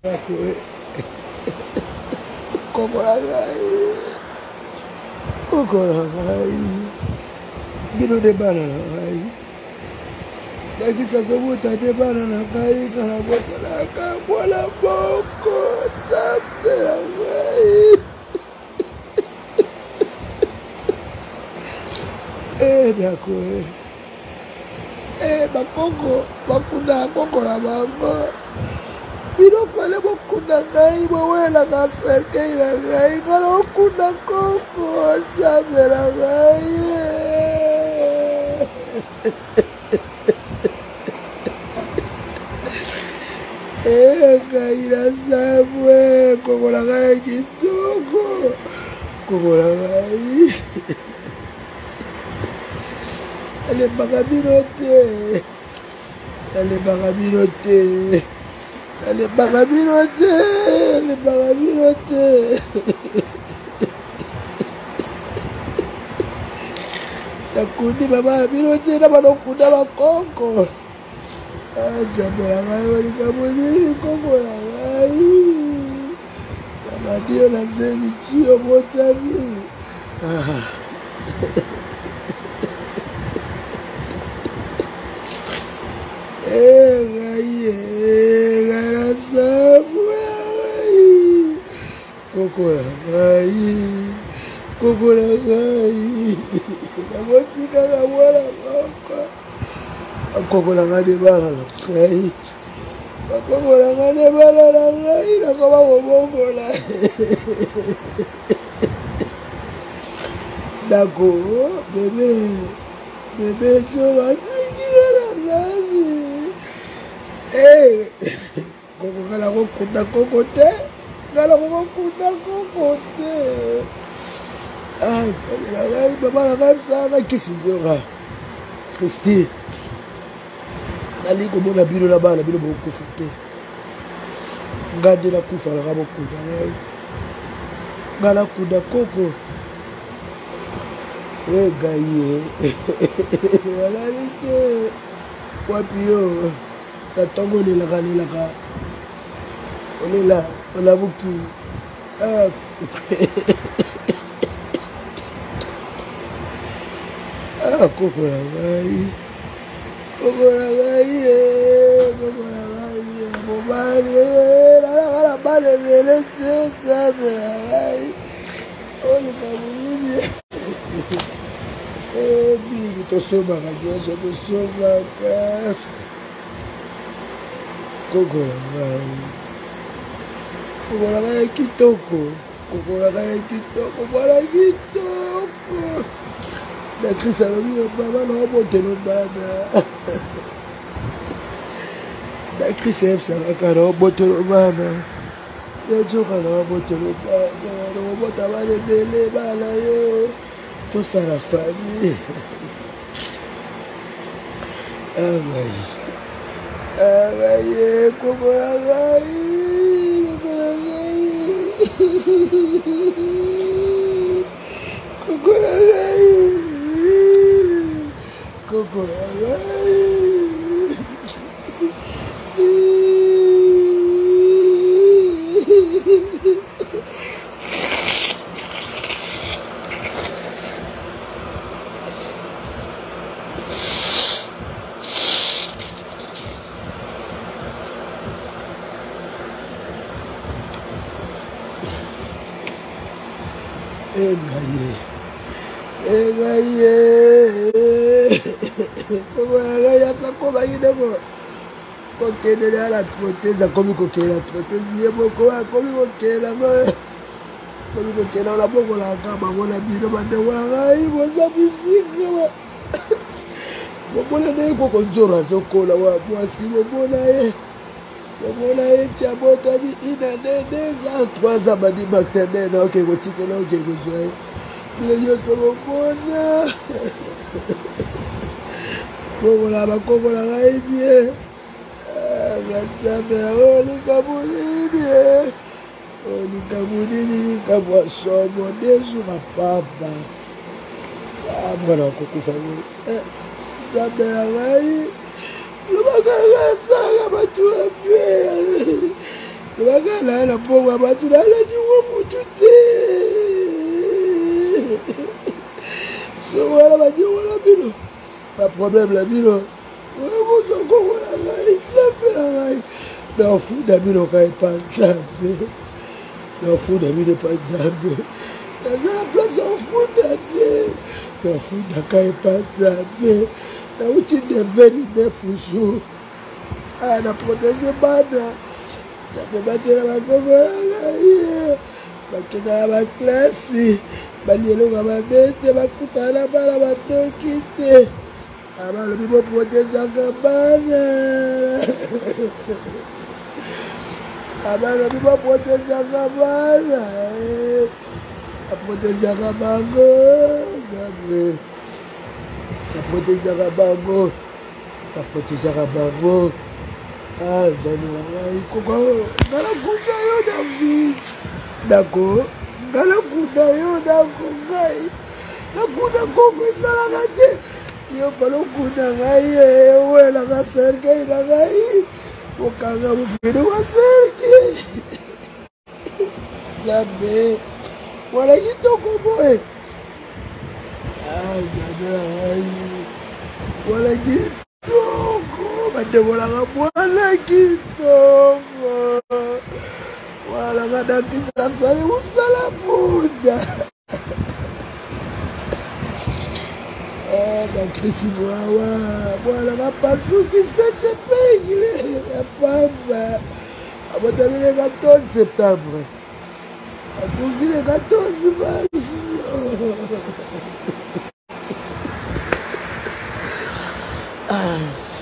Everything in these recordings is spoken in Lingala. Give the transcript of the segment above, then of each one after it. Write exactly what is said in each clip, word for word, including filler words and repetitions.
Kokorangai, kokorangai, gino de banana ngai. Daki sasa buta de banana ngai kana bota la ka bola boko tsape ngai. Eh dako. Eh bakoko, bakunda koko la mama. Ino fale bokunda ngai bawela ka serke ina ngai kana okunda koko tsape ngai. Eh, kaira sabwe, kokola kai kitoko, kokola kai. Ale bagabinote, ale bagabinote, ale bagabinote, ale bagabinote. Nakundi baba binote na banokunda bakoko. Jambela ngai walikamuzini kokola ngai Namadio na zeni chio motami Eh ngai eh ngai na sabu ngai kokola ngai kokola ngai Namotsika kamwala koko Kokola ngane bala la kai. Kokola ngane bala la kai na kama bobola. Dako bebe bebe chola kira la nani. Eh kokola kokuta kokote. Ngala kokuta kokote. Ay, ay baba la kai sana kisinjora. Christy Ali ko mona bino na bana bino bo kufuté ngade la kufa la rabo kuda ngai ngala kuda koko we gaye wala nike wapi yo tatongo ni la kani la ka olela ola buki ah ah koko la ngai Kokola ngai kokola ngai mobali la bale bele tsabe ngai oli kabuli eh bili to soba ka joso to soba ka kokola ngai kokola ngai kitoko kokola ngai kitoko kokola kitoko La crise a mis au baba no bote no bana. La crise est ça ka no bote no bana. Ya joka no bote no bana. No bota bale dele bala yo. To sara famille. Ah ouais. Ah ouais, como la gai. Como la gai. Como la gai. Kokola Engaye Engaye Kokola ngai asakoma yinemo kokendele ala troteza komi kokela trotezi ye moko akomi kokela ma komi kokela ola bokola kaba bona bino bande wa ngai boza bisika bobona ne koko njora zokola wa mwasi bobona ye bobona ye tia bota bi ina ne des ans trois ans badi maternel na oke kotikela oke kozwa bile yoso bobona Kokola bakokola ngai bien Gatsabe oli kabulini Oli kabulini kabwa somo Desu kapapa Mwana kukufa Gatsabe ngai Lubaka ngasanga batu wapye Lubaka Nakala na bongo batu na la diwa mutu te. So wala ba diwa la bino. Pas problème la bino. Wala mo so ko wala la isape la. Na fu da bino kai panzabe. Na fu da bino panzabe. Na za place au fu da te. Na fu da kai panzabe. Na uti de veni de fujo. Ah na protéger bana. Ça peut battre la maman, bakina ba classe, balielo ba bete bakutana bala batokite. Aba lo bibo protéger bana. Aba lo bibo protéger bana. A protéger bango, jamais. A protéger bango. A protéger bango. Ah, j'allais Coco, Gala Kudayo David. D'accord, Gala Kudayo David. La Kuda Coco Salamate. Yo falo Kuda Gaye, ou la Gaserke, la Gaye. O Kanga Mufido Gaserke. Zabe. Voilà qui toko boy. Ah, j'allais. Voilà qui. Badebolanga bwana kitoko wala kadakisa sali usala buda eh bakrisi bwawa bwana kapasuki seche pegile ya pamba abotabile quatorze septembre atuvile quatorze mars ah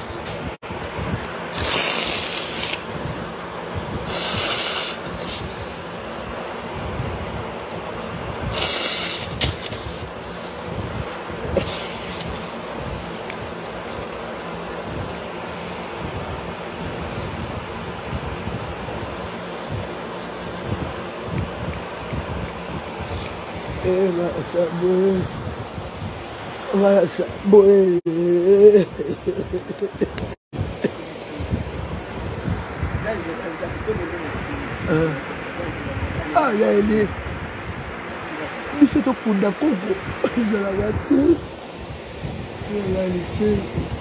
Ela sabe, ela sabe. Ah, ya ele. Isso eu tô com da coco. Zalagati. Realite.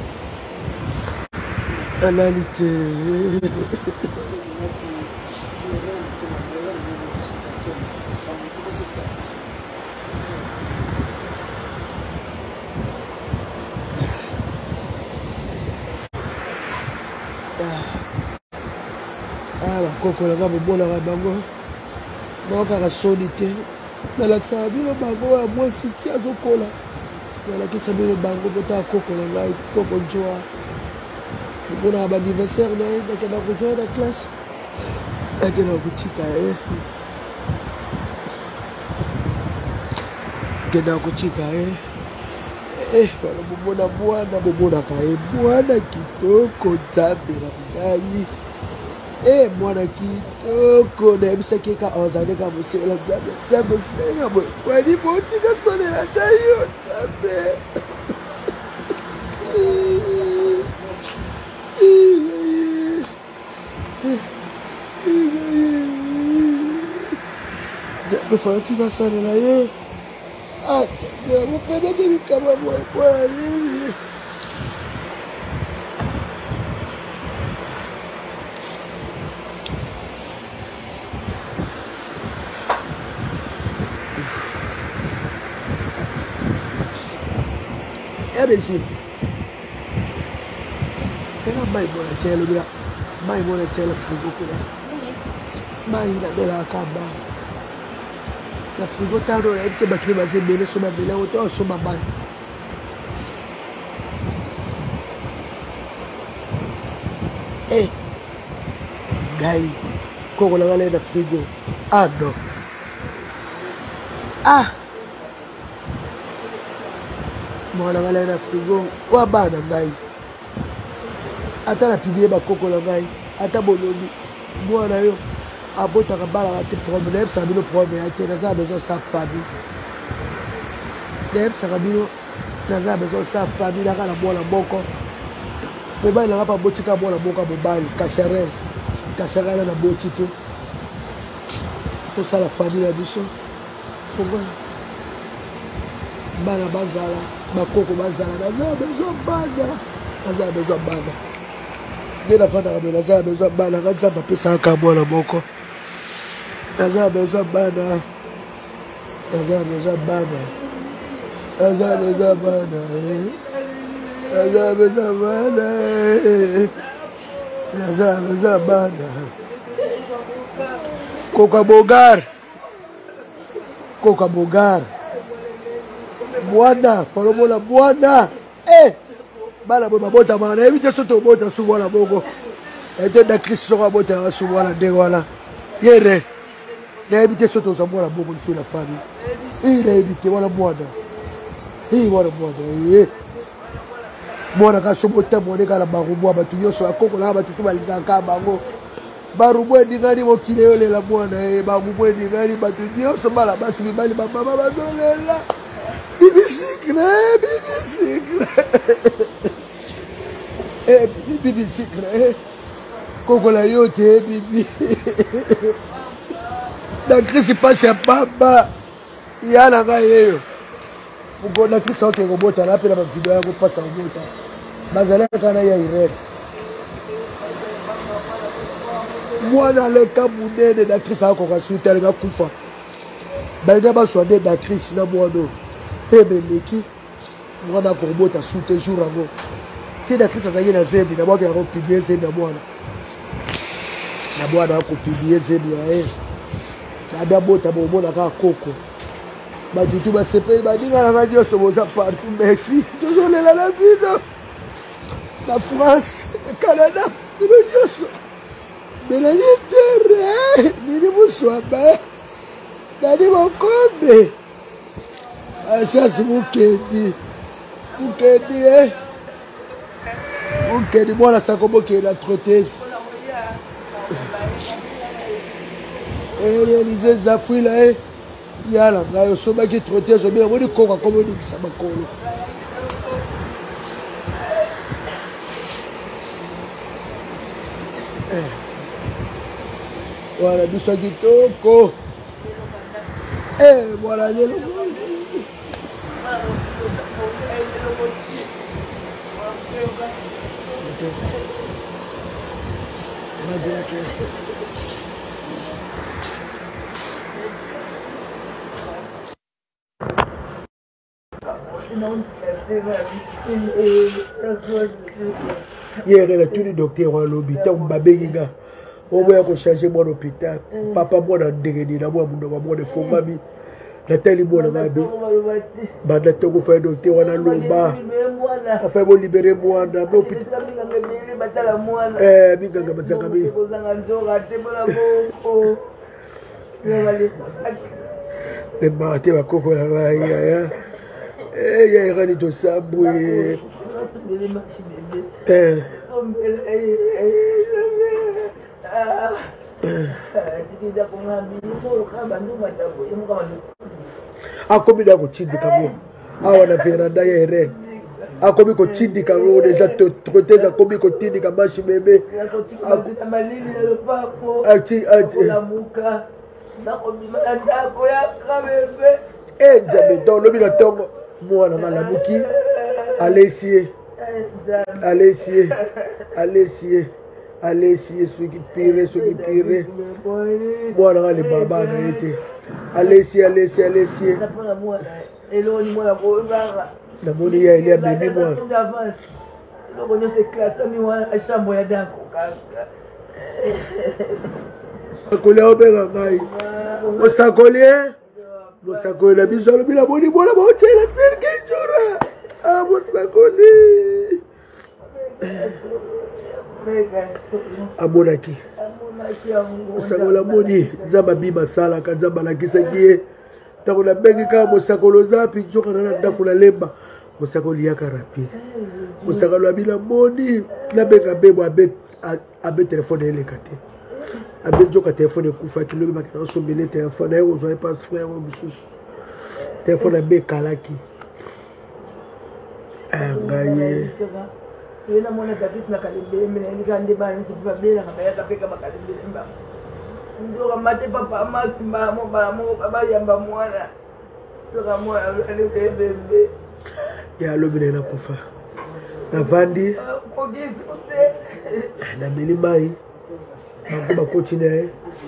Realite. Ah, Coco, la gamme bonne à bango. Donc, à la solité. Dans la sabine, bango, à moi, si tu as au cola. Dans la caisse, le bango, peut à Coco, la gamme, Coco, joie. Le bon anniversaire, là, dans la rejoint la classe. Avec la boutique, eh. Dans la boutique, eh. Eh, voilà, bon, boana, boana, kae, boana, kitoko, zambe, la gagne. Eh, mwana kitoko na yebisa keka ozane ka musela zabe zabe senga boy kwani foti ka sone la tayo zabe zabe foti ka sone la ye ah zabe mo pena de kama mo kwani Regime. Tena mai buona cielo dia. Mai buona cielo frigo kula. Mai la bella kaba. La frigo taro e che bakri ma se bene soma bela o to soma mai. Eh. Gai. Koko la gale da frigo. Ah no. Ah. Mwana ngala na frigo wa bana ngai ata na pibie ba koko la ngai ata bolobi mwana yo abota ka bala ate problème ça bino problème ate na za besoin sa famille dem ça bino na za besoin sa famille la kana mwana boko mobali na pa botika mwana boka mobali kasharel kasharel na botito ça la famille la biso bana bazala bakoko bazala nazala besoin bana nazala besoin bana nde nafandaka me nazala besoin bana nga nzambe apesaka mwana moko nazala besoin bana nazala besoin bana nazala besoin bana nazala besoin bana nazala besoin bana Coca Bogar Coca Bogar Bwana falomola bwana eh bala bo mabota mana evite soto bota subwana boko ete da Kristo kwa bota subwana de wala yere na evite soto subwana boko sur la famille il a évité wala bwana hii wala bwana eh mwana ka sobota mwana kala barubwa batu yoso akoko la batu tubalika ka bango barubwe dingani mokile yole la mwana eh barubwe dingani batu yoso bala basi bibali baba bazolela Bibi Secret, Bibi Secret. Eh, Bibi Secret. Coco la yote, Bibi. La crise passe à papa. Il y a la gaille. Pour la crise sorte au bout, la peine à vidéo, on passe au bout. Bazalé, quand il y a une moi, dans le cas où de la crise, on va soutenir le Koufa. Balga soit de la crise, dans moi, Pebeleki, moi na corbeau ta soute jour avant. Si la crise a na zebi, na moi qui a publié zebi na moi. Na moi na ko publier zebi eh. Na dabo ta bobo na ka koko. Ba du tout ba sepe ba dinga na radio so boza partout merci. Toujours là la vie. La France, le Canada, le Dieu. Mais la terre, ni vous soit ba. Dani mokombe. Ah, ça c'est mon kédi. Mon kédi, hein? Mon kédi, moi, là, ça comme qui est la trotteuse. Et réaliser ça, fouille là, hein? Il y a là, là, il y a ce mec qui est trotteuse, mais on dit qu'on va comme on dit que ça m'a collé. Voilà, du sang qui toko. Eh, voilà, il y a le hier, elle a tous les docteurs à l'hôpital. On m'a bégué. On va changer mon hôpital. Papa, moi, dans le dégât, moi, moi, de faux mamie. La télé, moi, dans ma vie. Banda Togo fait docteur, on a l'omba. On fait bon libérer moi dans l'hôpital. Eh, bien, quand ça va. Les matés, ma coco, la vaille. Eh, il y a un rani de saboué. Eh. Akomi da kuchindika mo awa na veranda ya ere akomi kuchindika mo deja troteza akomi kutindika bashi bebe achi achi eh nzambe to lobi na tongo mwana malamuki alesiye alesiye alesiye Allez, si ceux qui pire, ceux qui pire. Moi, on a les babas, on a été. Allez, si, allez, si, allez, si. La monnaie, il y a bébé, moi. Sakolé, on peut gagner. On sakolé. On sakolé, la bise, on a mis la monnaie, moi, la monnaie, la serre, jour. Ah, on sakolé. Amonaki Osakola moni Nzamba bima sala Nzamba lakisa kie Takola bengi kama Mosakolo zapi Joka nana ndakula lemba Mosakolo yaka rapide Mosakolo abila moni Na benga bebo abe Abe telefone ele kate Abe joka telefone kufa Kilogi maki na sombele telefone Ego zoe pas frère Moussous Telefone abe kalaki Angaye nzoka mate papa Max mbala mbala mo baba yamba mwana nzoka mwana ali bebe ya lobi na kufa na vandi kogisi ute na milimai makuba continue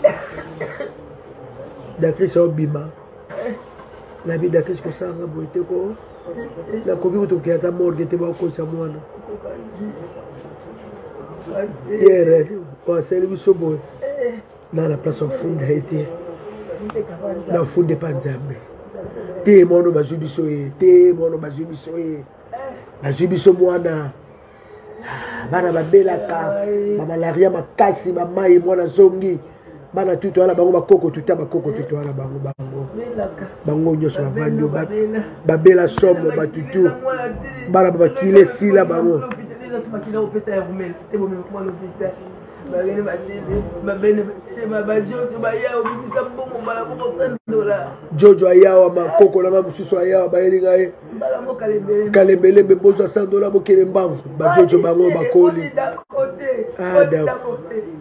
Dakris obima na bi Dakris ko sanga boite ko na ko bitu ke ata morgue te ba ko sa mwana yere ko seli sobo na la place funda ete na funde panzambe te mono bazubiso e te mono bazubiso e bazubiso mwana bana babelaka bamalaria makasi bamai mwana zongi bana tutu ala bango bakoko tuta bakoko tutu ala bango bango bango nyoso bavandi babela somo batutu bana bakile sila bango Jojo ayawa makoko na mamususu ayawa bayelinga ye kalembele bebozo cent dollars bokele mbangu bajojo bango bakoli ah d'accord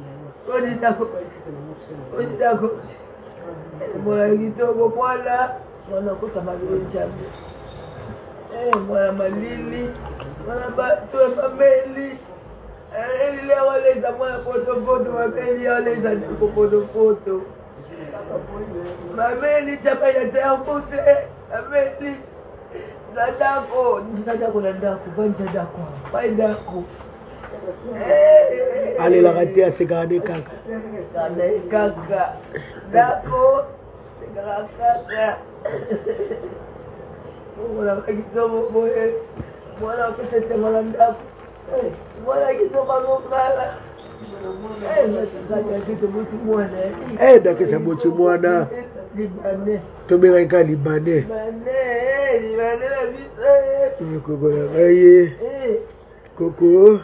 mwana kitoko mwana mwana kota malili jambe eh mwana malili mwana batu family eh ile wale za mwana poto poto mabeli wale za poto poto mabeli chapa ya tempose mabeli zadako zadako na ndako banja dako baidako allez la rater à ses gardés kaka kaka dako kaka mwana kidogo boye mwana pesa mwana ndako mwana kidogo ngala eh nataka kitu mtu mwana eh dakisa mtu mwana libane tobenga ika libane libane libane la vita koko la gaye koko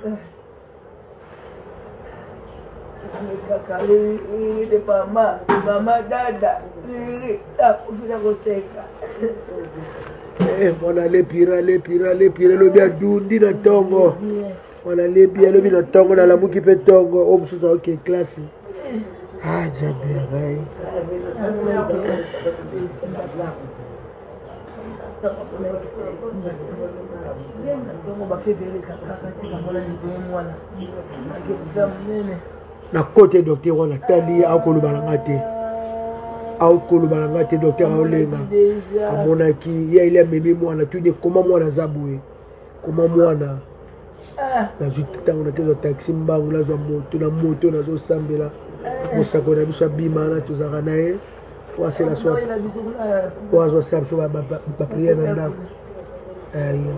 kali de mama mama dada ni takufika koseka eh mwana le pira le pira le pira lo bia dundi na tongo mwana le bia lo bina tongo na lamuki pe tongo o mususa okay classe ah jabir gai na côté docteur wana tali akoluba na te akoluba na te docteur aolenga amonaki ya ile memi mwana tude koma mwana zabwe koma mwana na jutango na tezo taxi mbangu lazwa moto na moto nazo sambela mosako na biso bima na tozaka na ye wasela so wazo sabso ba ba prière na ndako ayo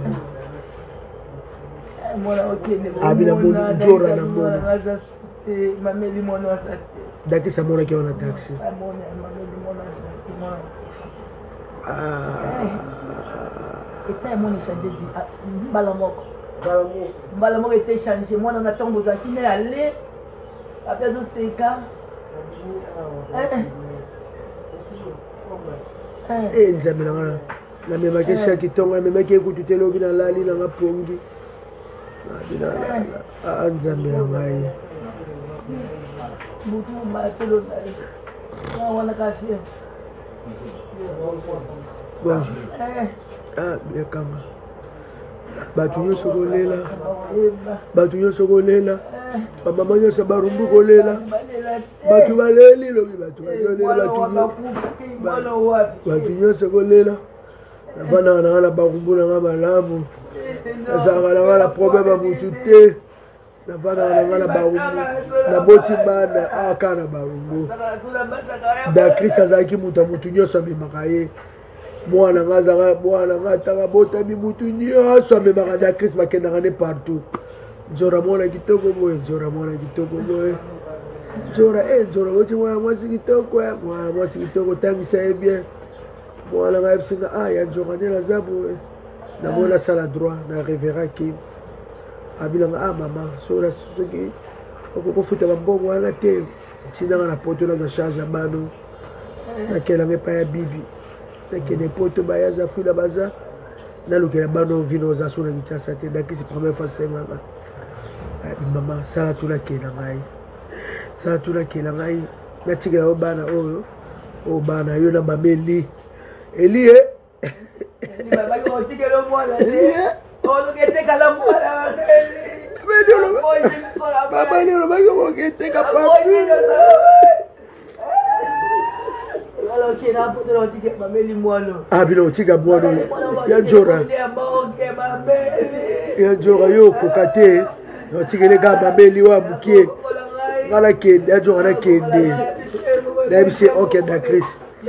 mwana okende abina mwana jora na mwana mameli mwana wasate daki sa mwana kiona taxi mwana mameli mwana mwana ah eta mwana changer mbala moko mbala moko était changer mwana na tombo za kine aller après zo seka eh eh nzambe na ngala na mema kesha kitonga na mema ke kututelo bina lali na ngapongi na bina la nzambe na ngai butu matelo na wana kafia bon ah bien kama batu nyonso kolela batu nyonso kolela bamama nyonso barumbu kolela batu baleli lobi batu bazolela batu nyonso kolela bana na ngala barumbu na ngala malamu azaka na ngala problème mutu te na bana na ngala barumbu na boti bana aka na barumbu da Christ azaki mutu mutu nyonso amemaka ye mwana ngazaka mwana ngataka botami mutu nyonso amemaka da Christ bakendaka ne partout nzora mwana kitoko boye nzora mwana kitoko boye nzora eh nzora boti mwana mwasi kitoko ya mwana mwasi kitoko tangisa ye bien mwana ngayebsinga ah ya nzora nela zabu na mwana sala droit na revera ki abilanga ah mama sola soki okofuta bambongo wana te tinanga na poto na charge bano nakelanga epai ya bibi nakende poto bayaza fula baza nalukela bano vino oza so na kitasa te dakisi première fois senganga mama sala tulakela ngai sala tulakela ngai natikela o bana oyo o bana yo na mameli Elie Ni baba yo tikelo mwana eh ono keteka la mwana Baba ni lo bago mo keteka papi Wala kina hapo ndio tike mameli mwana Ah bilo tika mwana ya jora ya jora yo kokate no tikele ga mameli wa bukie ngala kende ya jora na kende na bisi OK da Chris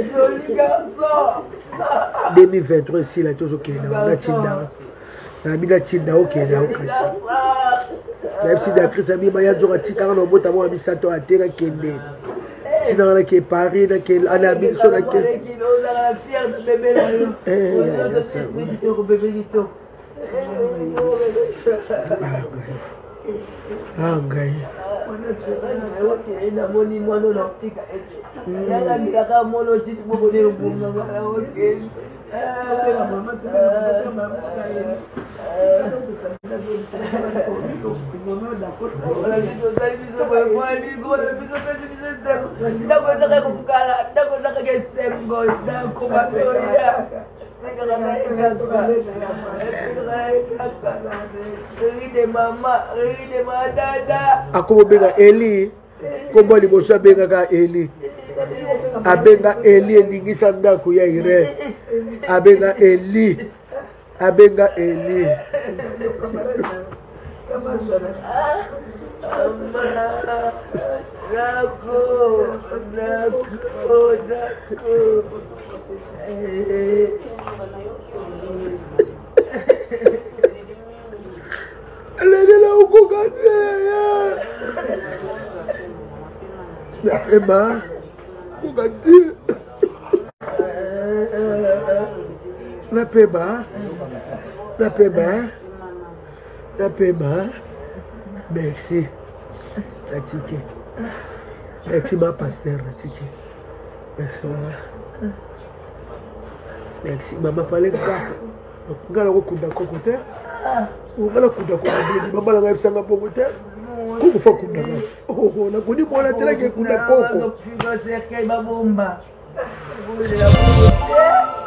deux mille vingt-trois si la tozo kende na tinda na mina tinda OK na okasi na bisi da Chris ami ma ya jora tika na bota mo bisato atera kende Sina na ke Paris na ke ana bin so na ke kilo la fier de bébé là eh ya bébé lito ah ngai ina moni mwana na tika ete yala ndaka mono chiti bobo ne mbunga ngala okay Ako benga Eli kombo liboso benga ka Eli abenga Eli elingisa ndako ya ire abenga Eli abenga Eli Nako, nako, nako. Alegela uko kase ya Emma ukati la peba la peba la peba merci la tike merci ma pasteur la tike merci merci mama fallait ka ngala ko kunda ko kote ngala kunda ko ndi mama la ngabisanga po kote ko fa kunda ngathi oh na kuni bona tela ke kunda koko Fica cerca e babumba.